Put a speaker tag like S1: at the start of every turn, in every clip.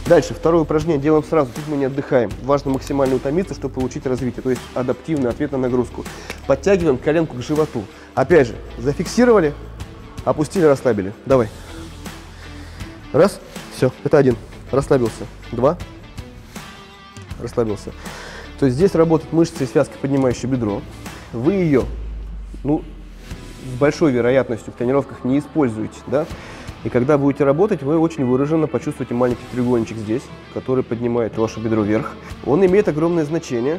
S1: Дальше, второе упражнение делаем сразу, тут мы не отдыхаем. Важно максимально утомиться, чтобы получить развитие, то есть адаптивный ответ на нагрузку. Подтягиваем коленку к животу. Опять же, зафиксировали, опустили, расслабили. Давай. Раз, все, это один. Расслабился. Два. Расслабился. То есть здесь работает мышца и связка, поднимающая бедро. Вы ее, с большой вероятностью в тренировках не используете, да? И когда будете работать, вы очень выраженно почувствуете маленький треугольничек здесь, который поднимает ваше бедро вверх. Он имеет огромное значение.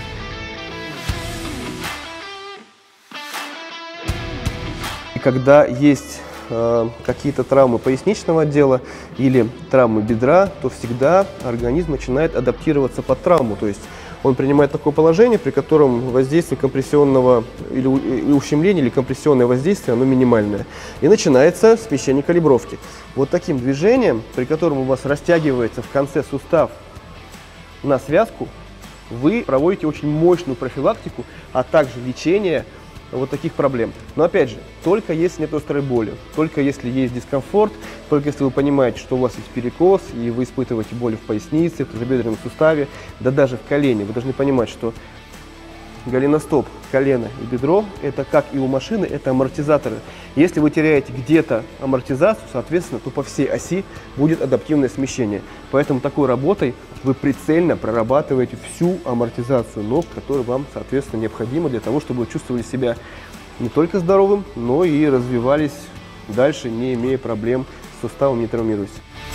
S1: И когда есть какие-то травмы поясничного отдела или травмы бедра, то всегда организм начинает адаптироваться под травму. То есть он принимает такое положение, при котором воздействие компрессионного или ущемления, или компрессионное воздействие, оно минимальное. И начинается смещение калибровки. Вот таким движением, при котором у вас растягивается в конце сустав на связку, вы проводите очень мощную профилактику, а также лечение вот таких проблем. Но опять же, только если нет острой боли, только если есть дискомфорт, только если вы понимаете, что у вас есть перекос, и вы испытываете боль в пояснице, в тазобедренном суставе, да даже в колене. Вы должны понимать, что голеностоп, колено и бедро, это как и у машины, это амортизаторы. Если вы теряете где-то амортизацию, соответственно, то по всей оси будет адаптивное смещение. Поэтому такой работой вы прицельно прорабатываете всю амортизацию ног, которая вам, соответственно, необходима для того, чтобы вы чувствовали себя не только здоровым, но и развивались дальше, не имея проблем с суставом, не травмируясь.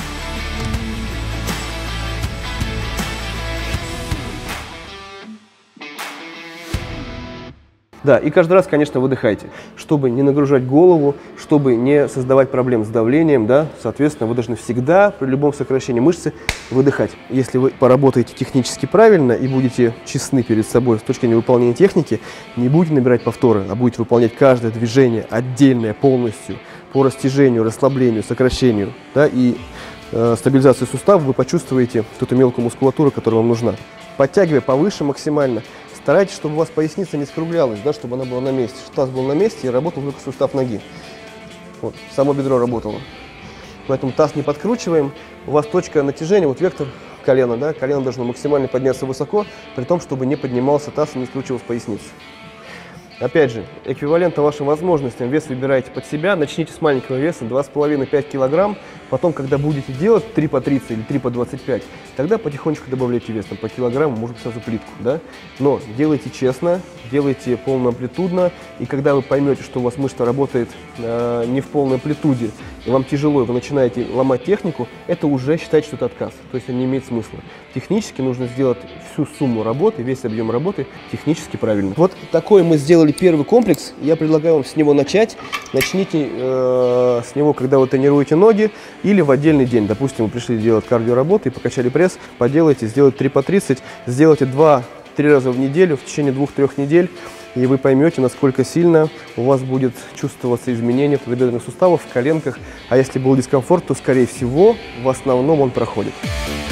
S1: Да, и каждый раз, конечно, выдыхайте, чтобы не нагружать голову, чтобы не создавать проблем с давлением, да, соответственно, вы должны всегда при любом сокращении мышцы выдыхать. Если вы поработаете технически правильно и будете честны перед собой с точки зрения выполнения техники, не будете набирать повторы, а будете выполнять каждое движение отдельное полностью по растяжению, расслаблению, сокращению, да, и стабилизации суставов, вы почувствуете эту мелкую мускулатуру, которая вам нужна. Подтягивая повыше максимально. Старайтесь, чтобы у вас поясница не скруглялась, да, чтобы она была на месте, чтобы таз был на месте и работал только сустав ноги. Вот, само бедро работало. Поэтому таз не подкручиваем. У вас точка натяжения, вот вектор колена, да, колено должно максимально подняться высоко, при том, чтобы не поднимался таз и не скручивалась поясница. Опять же, эквивалентно вашим возможностям вес выбираете под себя. Начните с маленького веса, 2,5-5 кг. Потом, когда будете делать 3 по 30 или 3 по 25, тогда потихонечку добавляйте вес, там, по килограмму, может быть, сразу плитку. Да? Но делайте честно, делайте полноамплитудно. И когда вы поймете, что у вас мышца работает не в полной амплитуде, и вам тяжело, и вы начинаете ломать технику, это уже считайте, что это отказ. То есть это не имеет смысла. Технически нужно сделать всю сумму работы, весь объем работы технически правильно. Вот такой мы сделали первый комплекс. Я предлагаю вам с него начать. Начните с него, когда вы тренируете ноги, или в отдельный день. Допустим, вы пришли делать кардиоработу и покачали пресс, поделайте, сделайте 3 по 30, сделайте 2-3 раза в неделю в течение 2-3 недель, и вы поймете, насколько сильно у вас будет чувствоваться изменение в тазобедренных суставах, в коленках. А если был дискомфорт, то, скорее всего, в основном он проходит.